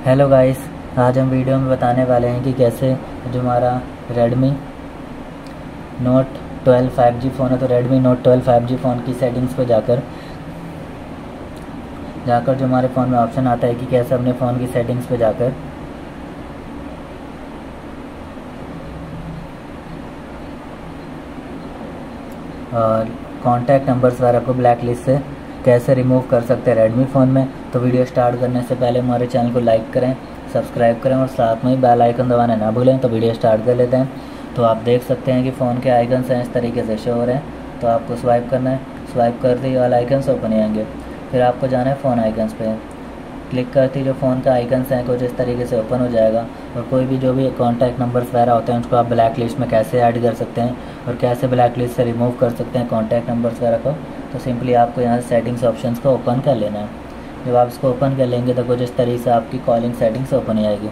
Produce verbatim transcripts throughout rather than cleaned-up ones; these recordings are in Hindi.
हेलो गाइस, आज हम वीडियो में बताने वाले हैं कि कैसे जो हमारा Redmi Note twelve five G phone है तो Redmi Note twelve five G phone की सेटिंग्स पे जाकर जाकर जो हमारे फ़ोन में ऑप्शन आता है कि कैसे अपने फ़ोन की सेटिंग्स पे जाकर और कॉन्टैक्ट नंबर्स वगैरह को ब्लैक लिस्ट से कैसे रिमूव कर सकते हैं रेडमी फ़ोन में। तो वीडियो स्टार्ट करने से पहले हमारे चैनल को लाइक करें, सब्सक्राइब करें और साथ में ही बेल आइकन दबाना ना भूलें। तो वीडियो स्टार्ट कर लेते हैं। तो आप देख सकते हैं कि फ़ोन के आइकन्स हैं इस तरीके से शो हो रहे हैं। तो आपको स्वाइप करना है, स्वाइप करते ही वाला आइकन्स ओपन हो जाएंगे। फिर आपको जाना है फ़ोन आइकन्स पे, क्लिक करते ही जो फ़ोन का आइकन्स हैं कुछ इस तरीके से ओपन हो जाएगा। और कोई भी जो भी कॉन्टैक्ट नंबर्स वगैरह होते हैं उसको आप ब्लैक लिस्ट में कैसे ऐड कर सकते हैं और कैसे ब्लैक लिस्ट से रिमूव कर सकते हैं कॉन्टैक्ट नंबर्स वगैरह को। तो सिंपली आपको यहाँ से सेटिंग्स ऑप्शंस को ओपन कर लेना है। जब आप इसको ओपन कर लेंगे तो कुछ इस तरीके से आपकी कॉलिंग सेटिंग्स ओपन हो जाएगी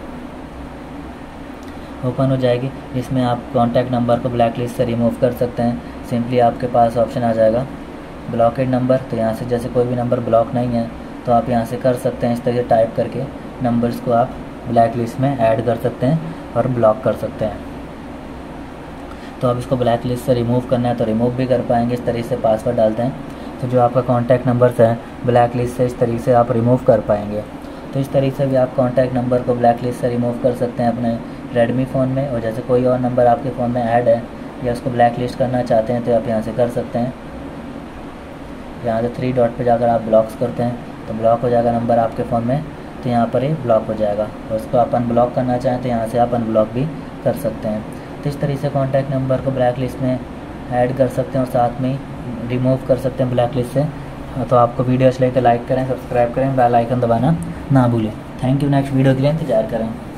ओपन हो जाएगी इसमें आप कॉन्टैक्ट नंबर को ब्लैक लिस्ट से रिमूव कर सकते हैं। सिंपली आपके पास ऑप्शन आ जाएगा ब्लॉकेड नंबर। तो यहाँ से जैसे कोई भी नंबर ब्लॉक नहीं है तो आप यहाँ से कर सकते हैं, इस तरह से टाइप करके नंबर्स को आप ब्लैक लिस्ट में ऐड कर सकते हैं और ब्लॉक कर सकते हैं। तो आप इसको ब्लैक लिस्ट से रिमूव करना है तो रिमूव भी कर पाएंगे। इस तरीके से पासवर्ड डालते हैं तो जो आपका कॉन्टैक्ट नंबर्स है ब्लैक लिस्ट से इस तरीके से आप रिमूव कर पाएंगे। तो इस तरीके से भी आप कॉन्टैक्ट नंबर को ब्लैक लिस्ट से रिमूव कर सकते हैं अपने रेडमी फ़ोन में। और जैसे कोई और नंबर आपके फ़ोन में ऐड है या उसको ब्लैक लिस्ट करना चाहते हैं तो आप यहाँ से कर सकते हैं। यहाँ से थ्री डॉट पे जाकर आप ब्लॉक्स करते हैं तो ब्लॉक हो जाएगा नंबर आपके फ़ोन में, तो यहाँ पर ही ब्लॉक हो जाएगा। और उसको आप अनब्लॉक करना चाहें तो यहाँ से आप अनब्लॉक भी कर सकते हैं। तो इस तरीके से कॉन्टैक्ट नंबर को ब्लैक लिस्ट में ऐड कर सकते हैं और साथ में रिमूव कर सकते हैं ब्लैक लिस्ट से। तो आपको वीडियो अच्छी लगे तो लाइक करें, सब्सक्राइब करें, बेल आइकन दबाना ना भूलें। Thank you. नेक्स्ट वीडियो के लिए इंतजार करें।